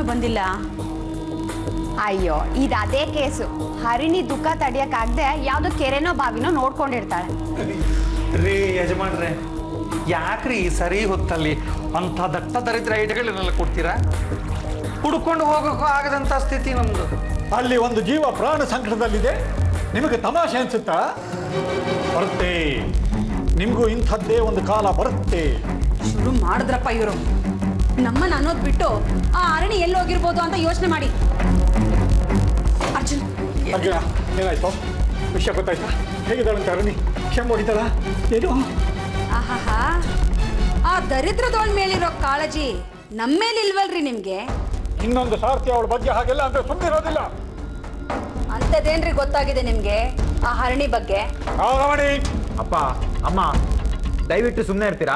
ಬಂದಿಲ್ಲ. ಅಯ್ಯೋ, ಇದು ಅದೇ ಕೇಸು. ಹರಿಣಿ ದುಃಖ ತಡಿಯಕ್ಕಾಗದೆ ಯಾವ್ದೋ ಕೆರೆನೋ ಬಾವಿನೋ ನೋಡ್ಕೊಂಡಿರ್ತಾಳೆ. ರೀ ಯಜಮಾನ್ರೆ, ಯಾಕ್ರಿ ಸರಿ ಹೊತ್ತಲ್ಲಿ ಅಂಥ ದಟ್ಟ ದರಿದ್ರ ಐಟಗಳನ್ನೆಲ್ಲ ಕೊಡ್ತೀರಾ? ಹುಡ್ಕೊಂಡು ಹೋಗೋಕ್ಕೂ ಆಗದಂಥ ಸ್ಥಿತಿ ನಮ್ದು. ಅಲ್ಲಿ ಒಂದು ಜೀವ ಪ್ರಾಣ ಸಂಕಟದಲ್ಲಿದೆ, ನಿಮಗೆ ತಮಾಷೆ ಅನ್ಸುತ್ತಾ? ಬರುತ್ತೆ, ನಿಮಗೂ ಇಂಥದ್ದೇ ಒಂದು ಕಾಲ ಬರುತ್ತೆ. ಶುರು ಮಾಡಿದ್ರಪ್ಪ ಇವರು. ನಮ್ಮನ್ನ ಅನ್ನೋದು ಬಿಟ್ಟು ಆ ಅರಣಿ ಎಲ್ಲೋಗಿರ್ಬೋದು ಅಂತ ಯೋಚನೆ ಮಾಡಿ. ಅರ್ಜುನ್, ಏನಾಯ್ತು? ವಿಷಯ ಗೊತ್ತಾಯ್ತಾ? ಹೇಗಿದ್ದಾಳಂತ ಅರಣಿ? ಕ್ಷಮ ಹೊಡಿತಾಳ ಏನು? ಆಹಾಹಾ, ಆ ದರಿದ್ರದೋಳ್ ಮೇಲಿರೋ ಕಾಳಜಿ ನಮ್ಮೇಲೆ ಇಲ್ವಲ್ರಿ ನಿಮ್ಗೆ? ಇನ್ನೊಂದು ಸಾರ್ತಿ ಅವಳ ಬಗ್ಗೆ ಹಾಗೆಲ್ಲ ಅಂದ್ರೆ ಸುಮ್ಮನಿರೋದಿಲ್ಲ. ಅಂಥದ್ದೇನ್ರಿ ಗೊತ್ತಾಗಿದೆ ನಿಮ್ಗೆ ಆ ಹರಣಿ ಬಗ್ಗೆ? ಅಪ್ಪ ಅಮ್ಮ, ದಯವಿಟ್ಟು ಸುಮ್ಮನೆ ಇರ್ತೀರಾ?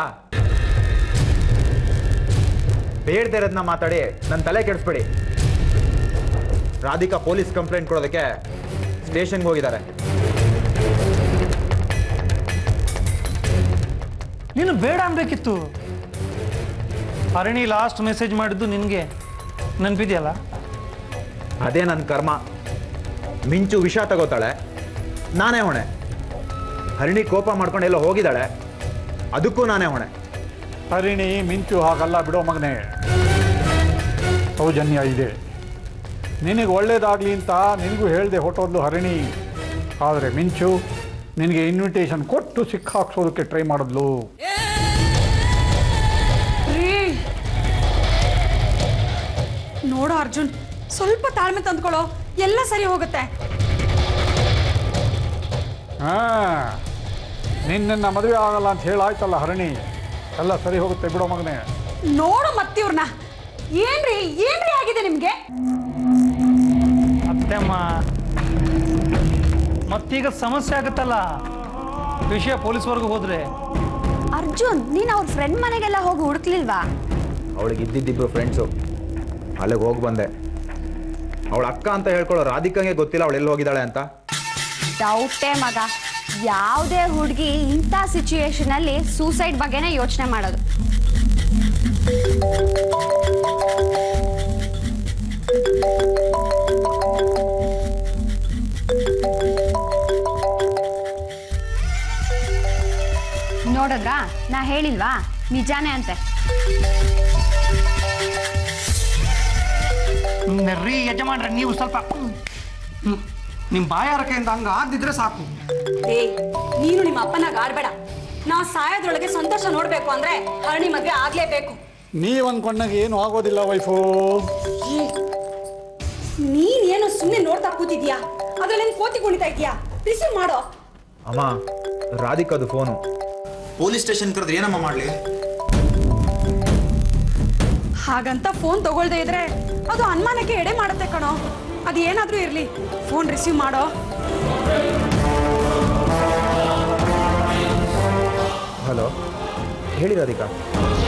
ಬೇಡದೇ ಇರೋದನ್ನ ಮಾತಾಡಿ ನನ್ನ ತಲೆ ಕೆಡಿಸ್ಬೇಡಿ. ರಾಧಿಕಾ ಪೊಲೀಸ್ ಕಂಪ್ಲೇಂಟ್ ಕೊಡೋದಕ್ಕೆ ಸ್ಟೇಷನ್ಗೆ ಹೋಗಿದ್ದಾರೆ. ನೀನು ಬೇಡ ಅನ್ಬೇಕಿತ್ತು. ಹರಿಣಿ ಲಾಸ್ಟ್ ಮೆಸೇಜ್ ಮಾಡಿದ್ದು ನಿನಗೆ ನೆನಪಿದೆಯಲ್ಲ? ಅದೇ ನನ್ನ ಕರ್ಮ. ಮಿಂಚು ವಿಷ ತಗೋತಾಳೆ, ನಾನೇ ಹೊಣೆ. ಹರಿಣಿ ಕೋಪ ಮಾಡ್ಕೊಂಡು ಎಲ್ಲ ಹೋಗಿದ್ದಾಳೆ, ಅದಕ್ಕೂ ನಾನೇ ಹೊಣೆ. ಹರಿಣಿ ಮಿಂಚು ಹಾಗಲ್ಲ ಬಿಡೋ ಮಗನೇ. ಸೌಜನ್ಯ ಇದೆ, ನಿನಗೆ ಒಳ್ಳೇದಾಗಲಿ ಅಂತ ನಿನಗೂ ಹೇಳ್ದೆ ಹೊಟ್ಟೋದ್ಲು ಹರಿಣಿ. ಆದರೆ ಮಿಂಚು ನಿನಗೆ ಇನ್ವಿಟೇಷನ್ ಕೊಟ್ಟು ಸಿಕ್ಕಾಕ್ಸೋದಕ್ಕೆ ಟ್ರೈ ಮಾಡಿದ್ಲು. ನೋಡು ಅರ್ಜುನ್, ಸ್ವಲ್ಪ ತಾಳ್ಮೆ ತಂದ್ಕೊಳ್ಳೋ, ಎಲ್ಲ ಸರಿ ಹೋಗುತ್ತೆ. ನಿನ್ನ ಮದುವೆ ಆಗಲ್ಲ ಅಂತ ಹೇಳಾಯ್ತಲ್ಲ ಹರಿಣಿ, ಎಲ್ಲ ಸರಿ ಹೋಗುತ್ತೆ ಬಿಡೋ ಮಗನೇ. ನೋಡು ಮತ್ತಿವ್ರನ್ನ, ಏನ್ರಿ ಆಗಿದೆ ನಿಮ್ಗೆ? ಅತ್ತೆಮ್ಮ, ಮತ್ತೀಗ ಸಮಸ್ಯೆ ಆಗುತ್ತಲ್ಲ ವಿಷಯ ಪೊಲೀಸ್ವರೆಗೂ ಹೋದ್ರೆ. ಅರ್ಜುನ್, ನೀನ್ ಅವ್ರ ಫ್ರೆಂಡ್ ಮನೆಗೆಲ್ಲ ಹೋಗಿ ಹುಡುಕ್ಲಿಲ್ವಾ? ಅವಳಿಗೆ ಇದ್ದಿದ್ದಿಬ್ರು ಫ್ರೆಂಡ್ಸು, ಅಲ್ಲಿಗೆ ಹೋಗಿ ಬಂದೆ. ಅವಳ ಅಕ್ಕ ಅಂತ ಹೇಳ್ಕೊಳ್ಳೋ ರಾಧಿಕಾಗೆ ಗೊತ್ತಿಲ್ಲ ಅವಳು ಎಲ್ಲಿ ಹೋಗಿದ್ದಾಳೆ ಅಂತ. ಡೌಟೇ ಮಗ. ಯಾವುದೇ ಹುಡುಗಿ ಇಂಥ ಸಿಚುಯೇಷನ್ ಅಲ್ಲಿ ಸೂಸೈಡ್ ಬಗ್ಗೆನೇ ಯೋಚನೆ ಮಾಡೋದು. ನೋಡಿದ್ರಾ, ನಾ ಹೇಳಿಲ್ವಾ? ನಿಜಾನೇ ಅಂತೆ. ರೀ ಯಜಮಾನ್ರೆ, ನೀವು ಸ್ವಲ್ಪ ನಿಮ್ಮ ಬಾಯಾರಕೆಯಿಂದ ಹಂಗ ಆದಿದ್ರೆ ಸಾಕು. ನೀನು ನಿಮ್ಮ ಅಪ್ಪನಾಗ ಆಡ್ಬೇಡ. ನಾವು ಸಾಯೋದ್ರೊಳಗೆ ಸಂತೋಷ ನೋಡ್ಬೇಕು ಅಂದ್ರೆ ಹರಣಿ ಮದ್ವೆ ಆಗ್ಲೇಬೇಕು. ನೀವು ಅನ್ಕೊಂಡಾಗ ಏನು ಆಗೋದಿಲ್ಲ ವೈಫು. ನೀನ್ ಏನು ಸುಮ್ಮನೆ ನೋಡ್ತಾ ಕೂತಿದ್ಯಾ? ಅದ್ರಲ್ಲಿ ಕೋತಿ ಕುಣಿತಾ ಇದೀಯಾ? ರಿಸೀವ್ ಮಾಡೋ. ಅಮ್ಮ, ರಾಧಿಕಾದು ಫೋನು. ಪೊಲೀಸ್ ಸ್ಟೇಷನ್ ಕರೆದ್ರೆ ಏನಮ್ಮ ಮಾಡಲಿ? ಹಾಗಂತ ಫೋನ್ ತಗೊಳ್ದೇ ಇದ್ರೆ ಅದು ಅನುಮಾನಕ್ಕೆ ಎಡೆ ಮಾಡುತ್ತೆ ಕಣೋ. ಅದು ಏನಾದ್ರೂ ಇರ್ಲಿ, ಫೋನ್ ರಿಸೀವ್ ಮಾಡೋ. ಹಲೋ, ಹೇಳಿ ರಾಧಿಕಾ.